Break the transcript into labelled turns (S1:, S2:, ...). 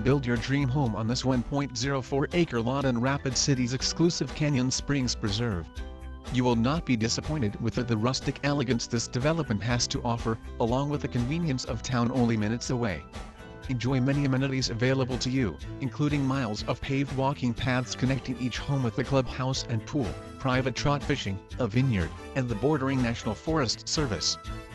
S1: Build your dream home on this 1.04-acre lot in Rapid City's exclusive Canyon Springs Preserve. You will not be disappointed with the rustic elegance this development has to offer, along with the convenience of town only minutes away. Enjoy many amenities available to you, including miles of paved walking paths connecting each home with a clubhouse and pool, private trout fishing, a vineyard, and the bordering National Forest Service.